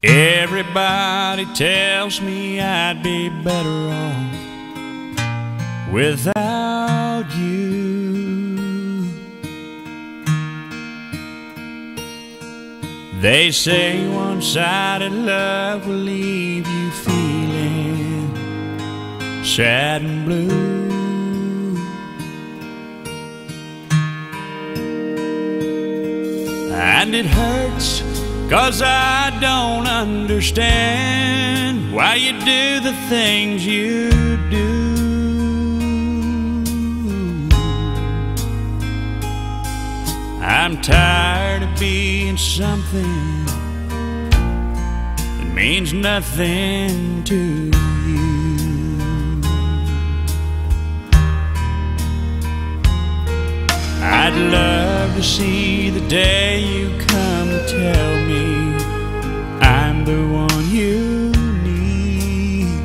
Everybody tells me I'd be better off without you. They say one-sided love will leave you feeling sad and blue. And it hurts 'cause I don't understand why you do the things you do. I'm tired of being something that means nothing to you. I'd love to see the day you come and tell me I'm the one you need.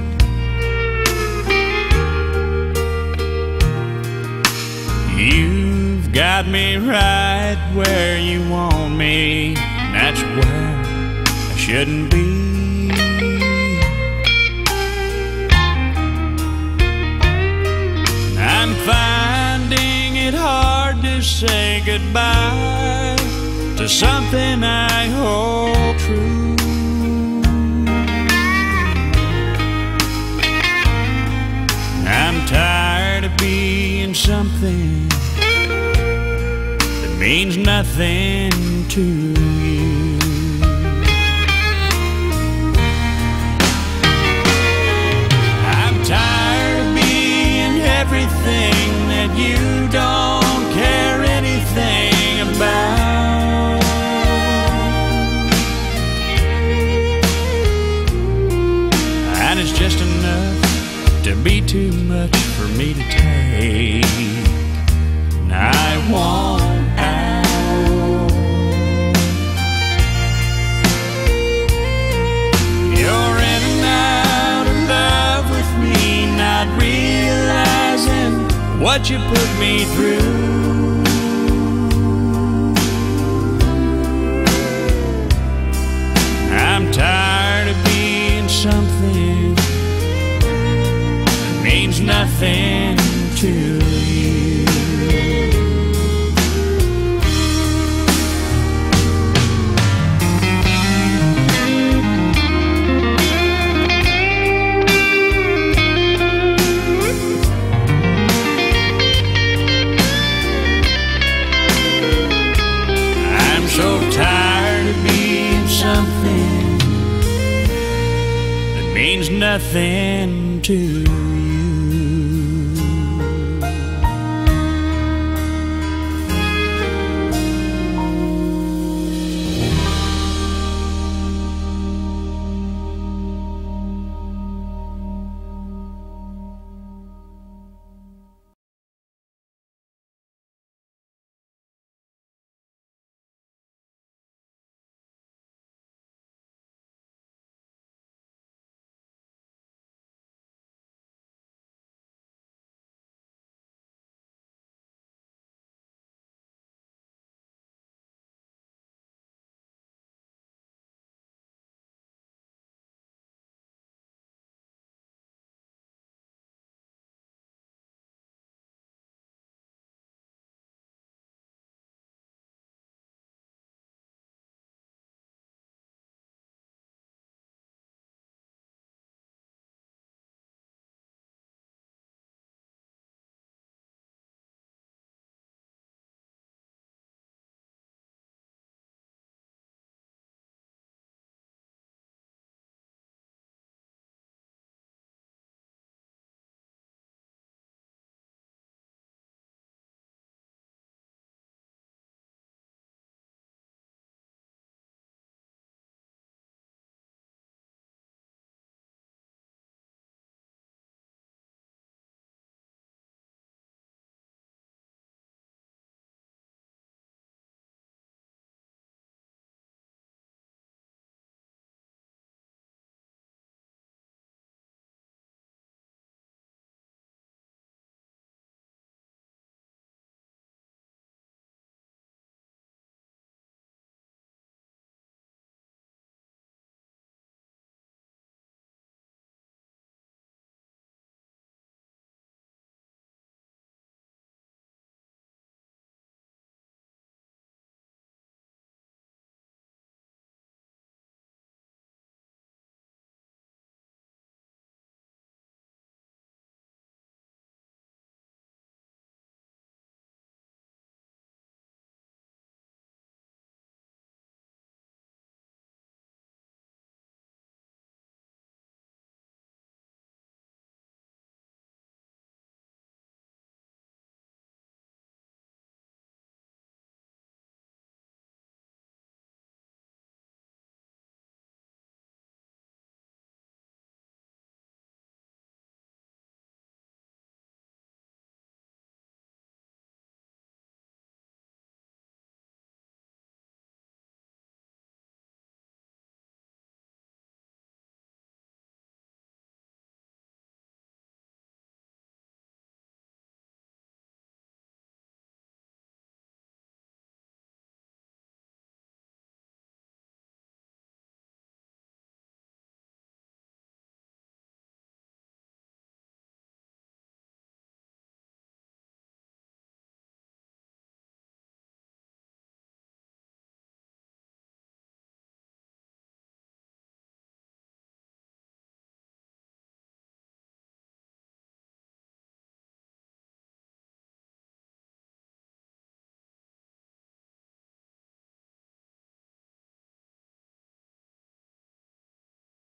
You've got me right where you want me, and that's where I shouldn't be. I'm finding it hard to say goodbye to something I hold true. I'm tired of being something that means nothing to you. I'm tired of being everything that you don't care anything about. And it's just enough to be too much for me to take, and I want out. You're in and out of love with me, not realizing what you put me through. I'm tired of being something that means nothing to you. So tired of being something that means nothing to you.